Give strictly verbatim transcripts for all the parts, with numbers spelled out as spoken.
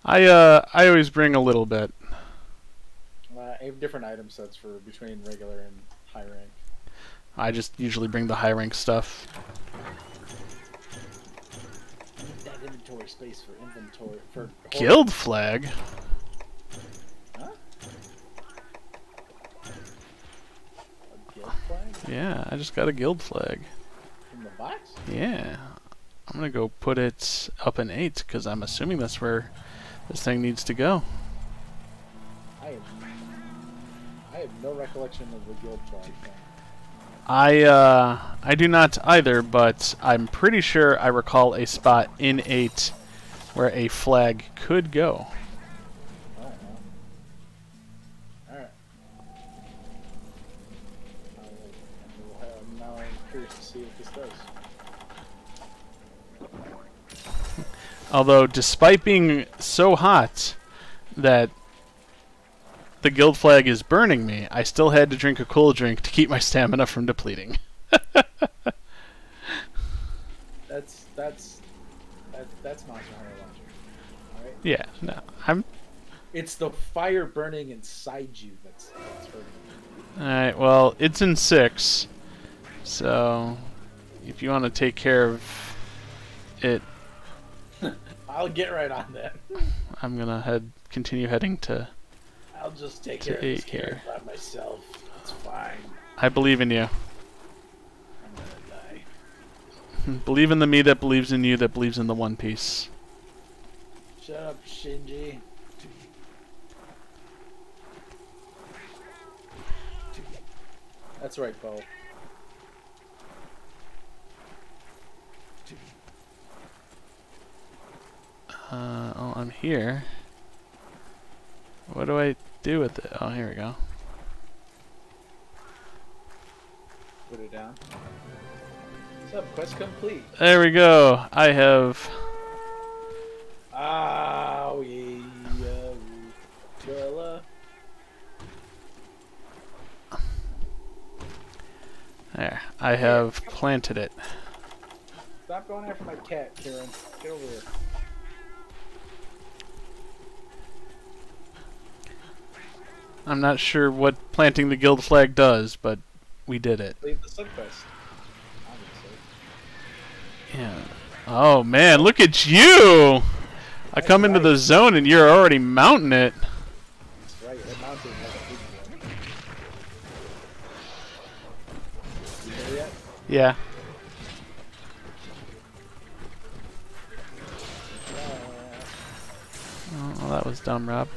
I uh I always bring a little bit. Uh, I have different item sets for between regular and high rank. I just usually bring the high rank stuff. I need that inventory space for inventory for Guild flag? Huh? A guild flag? Yeah, I just got a guild flag. In the box? Yeah. I'm gonna go put it up in eight because I'm assuming that's where this thing needs to go. I have, I have no recollection of the guild flag thing. I uh, I do not either, but I'm pretty sure I recall a spot in eight where a flag could go. I don't know. Alright. Now I'm curious to see what this does. Although, despite being so hot that the guild flag is burning me, I still had to drink a cool drink to keep my stamina from depleting. that's that's that, that's Monster Hunter logic. Alright? Yeah, no, I'm... It's the fire burning inside you that's, that's hurting you. Alright, well, it's in six, so if you want to take care of it, I'll get right on that. I'm gonna head continue heading to I'll just take to care of this eight here. by myself. It's fine. I believe in you. I'm gonna die. Believe in the me that believes in you that believes in the One Piece. Shut up, Shinji. That's right, Bo. Uh, oh, I'm here. What do I do with it? Oh, here we go. Put it down. What's up? Quest complete. There we go. I have... Oh, yeah, yeah, There. I have planted it. Stop going after my cat, Karen. Get over here. I'm not sure what planting the guild flag does, but we did it. Leave the subquest. Yeah. Oh man, look at you! I come into the zone and you're already mounting it. That's right, that mountain has a big one. You there yet? Yeah. Oh, well, that was dumb, Rob.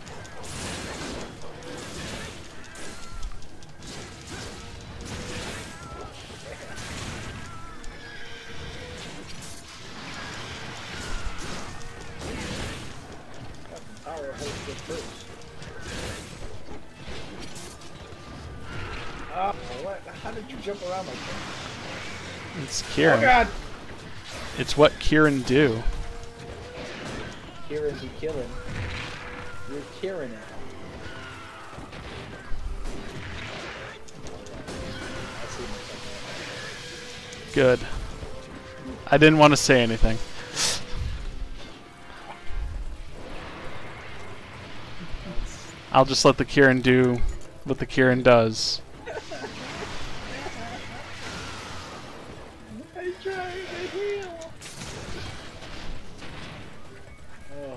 Oh, what? How did you jump around like that? It's Kieran. Oh god! It's what Kieran do. Kieran be killing. You're Kieran it. Good. I didn't want to say anything. I'll just let the Kieran do what the Kieran does. I'm trying to heal. Oh.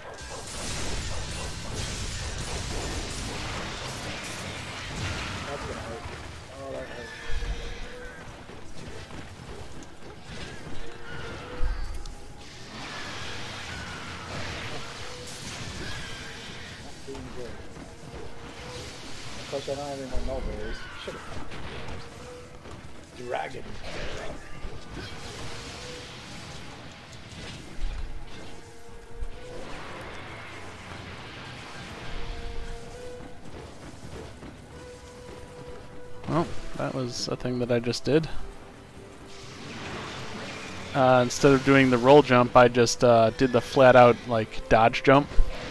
That's gonna hurt. Oh, that hurt. Not doing good. Of course, I don't have any more mulberries. Should have. Dragon. Well, that was a thing that I just did. Uh, instead of doing the roll jump, I just uh, did the flat out like dodge jump.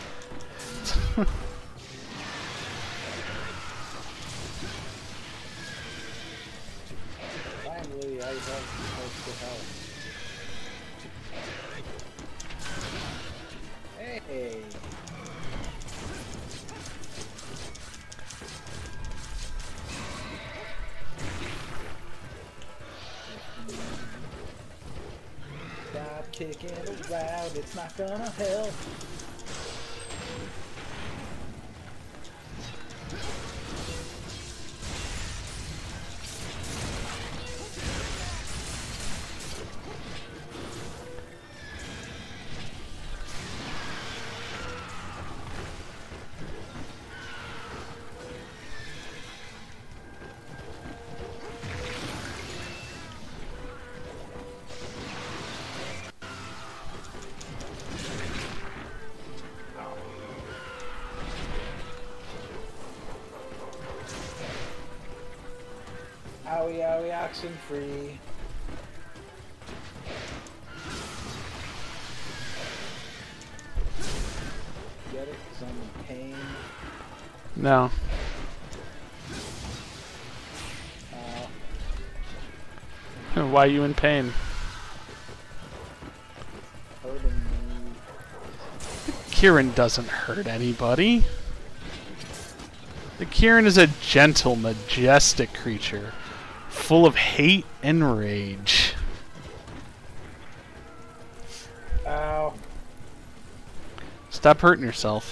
Finally, I have supposed to help. Hey! Hey. Stop kicking around, it's not gonna help. Owie, owie, oxen free. Get it? Because I'm in pain. No. Uh, Why are you in pain? hurting me. Kieran doesn't hurt anybody. The Kieran is a gentle, majestic creature, full of hate and rage. Ow. Stop hurting yourself.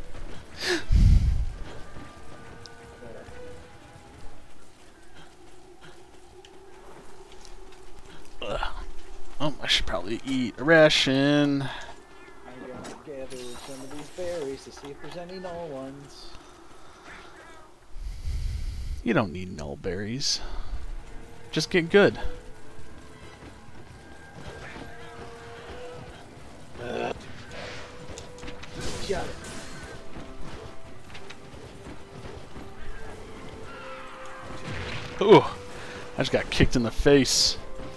Ugh. Oh, I should probably eat a ration. I'm gonna gather some of these berries to see if there's any null ones. You don't need null berries. Just get good. Uh, got it. Ooh, I just got kicked in the face.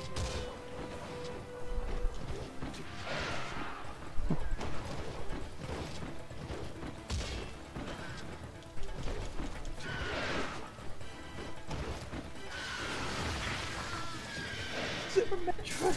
Super Metroid.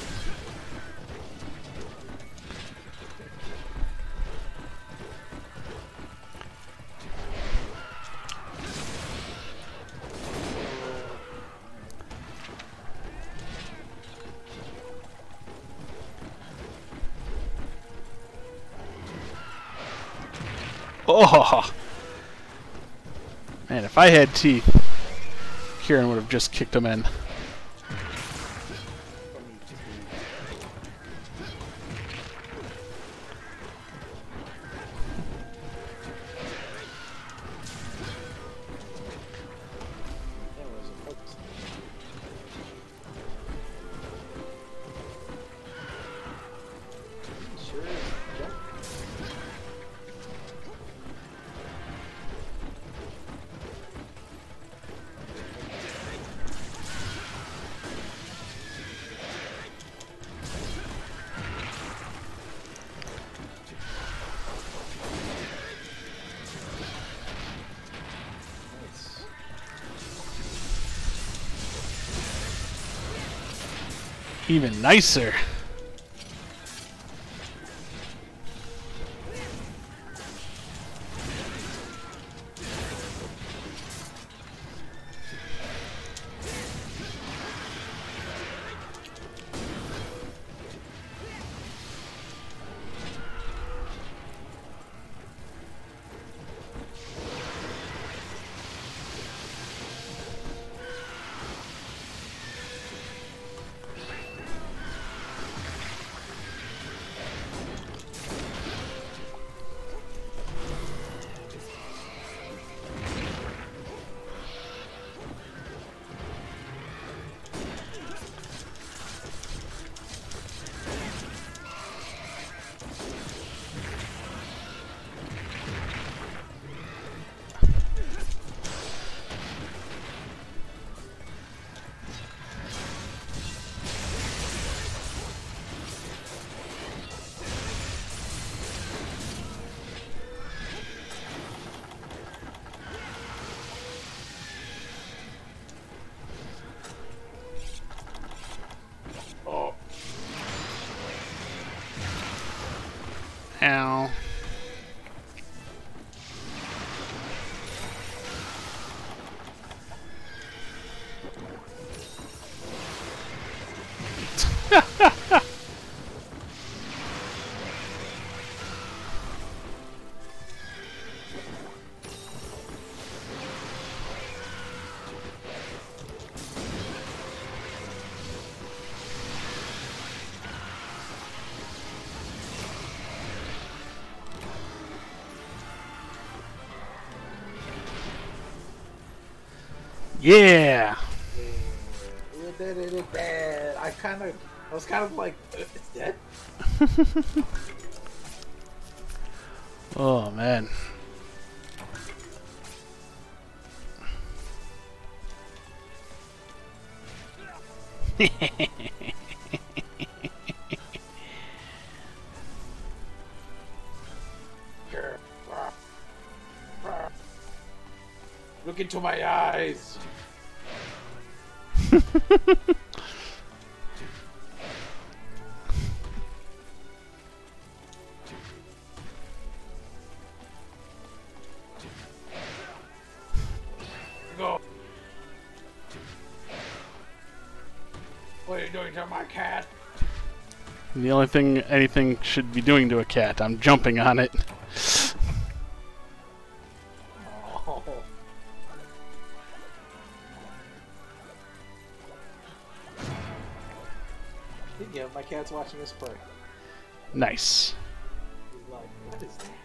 Oh! Man, if I had teeth, Kieran would have just kicked him in. That was a focus. Sure is jump. Nice. Even nicer. Ow. Yeah. You did it, it's dead. I kind of, I was kind of like, it's dead. Oh man. Look into my eyes. Go. What are you doing to my cat? The only thing anything should be doing to a cat, I'm jumping on it. Oh. Yeah, my cat's watching us play. Nice. He's like, what is that?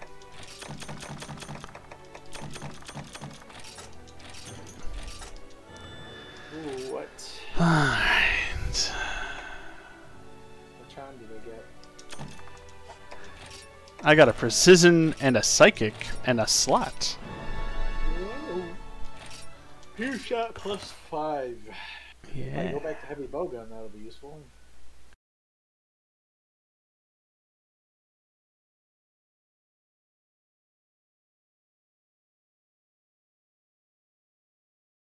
Ooh, what? Alright. What charm did I get? I got a precision and a psychic and a slot. Whoa. Pierce shot plus five. If I Yeah. go back to heavy bowgun, that'll be useful.